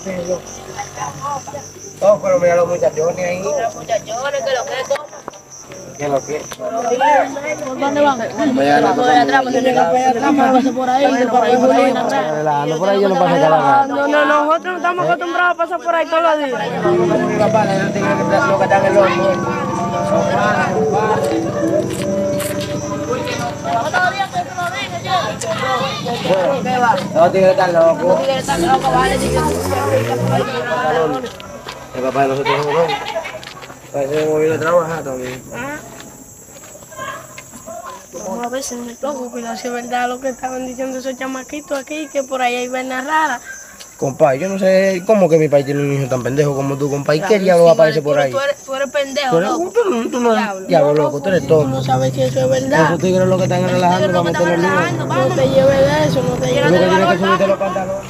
Oh, pero mira los muchachones ahí. Los muchachones que lo que es. ¿Qué lo que? ¿Por dónde van? Mañana Por atrás, porque tienen que atrás, me pasa por ahí, relajando por ahí, yo lo paso acá. No, nosotros no estamos acostumbrados a pasar por ahí todos los días. Mi papá, los tigres lo que están en el horno. Son malos, los tigres están locos. El papá de nosotros es un hombre. Parece que viene a trabajar también. Vamos a ver si me toco, cuidado si es verdad lo que estaban diciendo esos chamaquitos aquí, que por ahí hay vainas raras. Compadre, yo no sé cómo que mi país tiene un hijo tan pendejo como tú, compadre. ¿Qué diablo va a aparecer por ahí? Tú eres pendejo, loco. Tú no diablo, loco, tú eres Tú tonto. no sabes si eso es verdad. Esos tigres lo que están relajando para meterle lío. No te lleves de eso, no te Tú lleves lo que de tienes que valor. subirte los pantalones.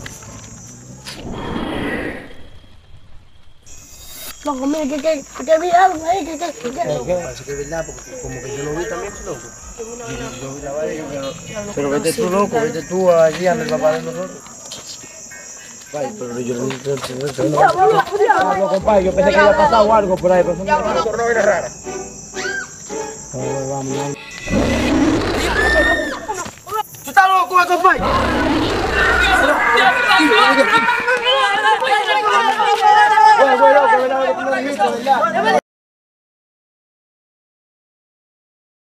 Loco, mira, que vieron ahí, que. Parece que es verdad, porque como que yo lo vi también, loco. Yo vi la vaina, pero vete tú, loco, vete tú allí anda el papá de nosotros. Ay, pero yo no entiendo. Compadre, yo pensé que había pasado algo por ahí, pero eso no era rara. Vamos. ¿Tú estás loco, compadre? Bueno, loco, ¿verdad?